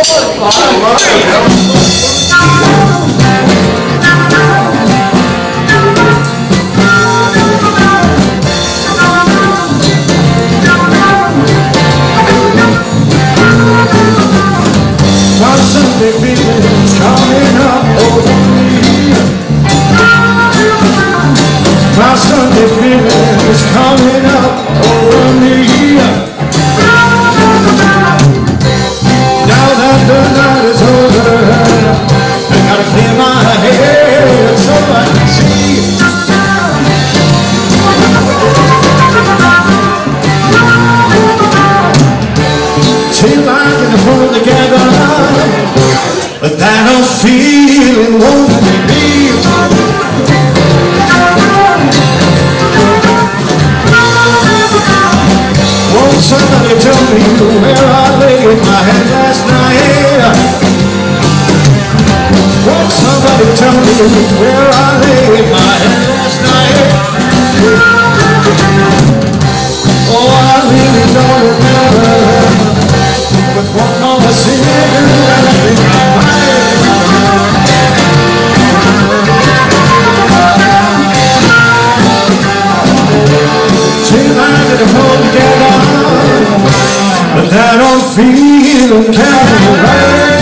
Sunday feeling's coming up over me. My Sunday feeling is coming up over me. Now that the night is over, I gotta clear my head so I can see. Till I can hold together, but that old feeling won't let me be. Won't somebody tell me where I laid my head last night? Won't somebody tell me where I laid my head last night? Oh, I really don't remember, but one more cigarette in my mind. Till I get it all together, but that old feeling can't be right.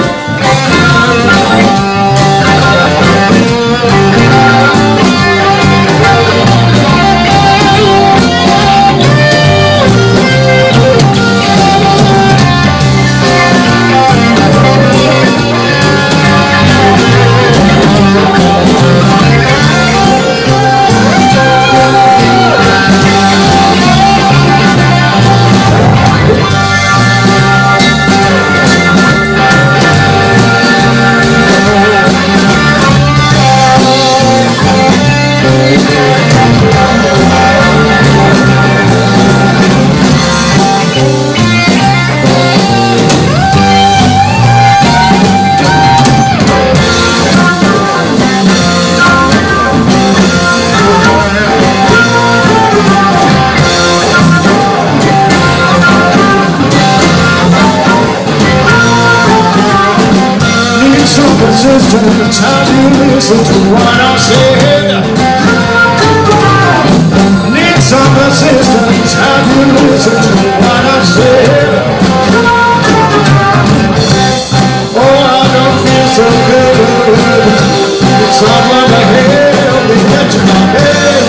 Persistent, time you listen to what I said. Need some persistence, time you listen to what I said. Oh, I don't feel so good. Someone to help me get to my bed.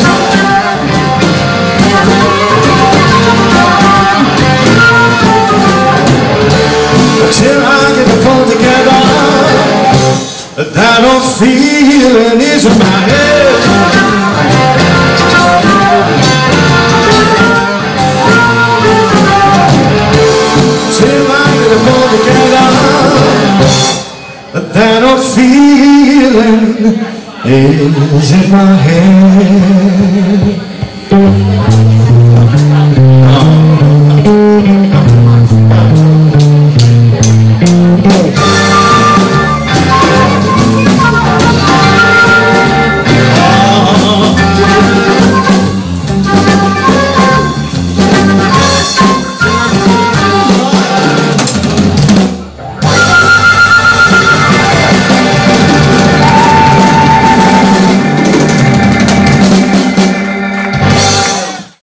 Till I get the phone together, that old feeling is in my head. Till I get it all together, that old feeling is in my head.